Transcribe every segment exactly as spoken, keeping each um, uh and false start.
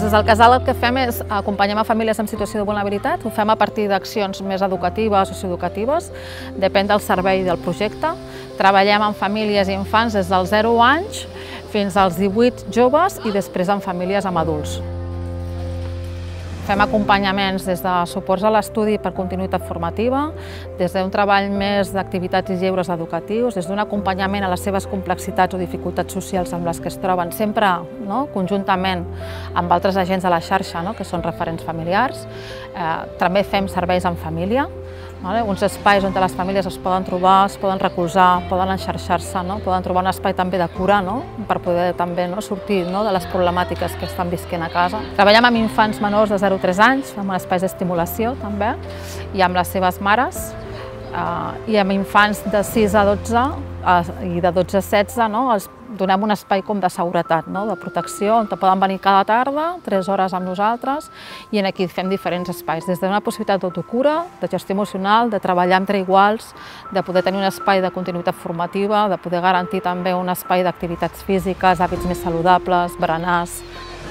Des del casal el que fem és acompanyem a famílies en situació de vulnerabilitat, ho fem a partir d'accions més educatives o socioeducatives, depèn del servei i del projecte. Treballem amb famílies i infants des dels zero anys fins als divuit joves i després amb famílies amb adults. Fem acompanyaments des de suports a l'estudi per continuïtat formativa, des d'un treball més d'activitats i lleures educatius, des d'un acompanyament a les seves complexitats o dificultats socials amb les que es troben, sempre no? conjuntament amb altres agents de la xarxa, no? que són referents familiars. Eh, també fem serveis en família, vale? uns espais on les famílies es poden trobar, es poden recolzar, poden enxarxar-se, no? poden trobar un espai també de cura no? per poder també no? sortir no? de les problemàtiques que estan visquent a casa. Treballem amb infants menors de zero a tres anys, amb espais d'estimulació també, i amb les seves mares, eh, i amb infants de sis a dotze eh, i de dotze a setze no? els donem un espai com de seguretat, no? de protecció, on poden venir cada tarda, tres hores amb nosaltres, i aquí fem diferents espais, des d'una possibilitat d'autocura, de gestió emocional, de treballar entre iguals, de poder tenir un espai de continuïtat formativa, de poder garantir també un espai d'activitats físiques, hàbits més saludables, berenars.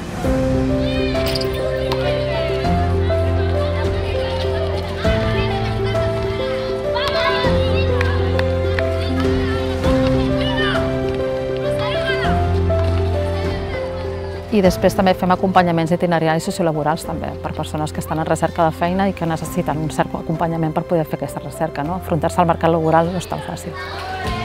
I després també fem acompanyaments itineraris sociolaborals també, per persones que estan en recerca de feina i que necessiten un cert acompanyament per poder fer aquesta recerca. No? Afrontar-se al mercat laboral no és tan fàcil.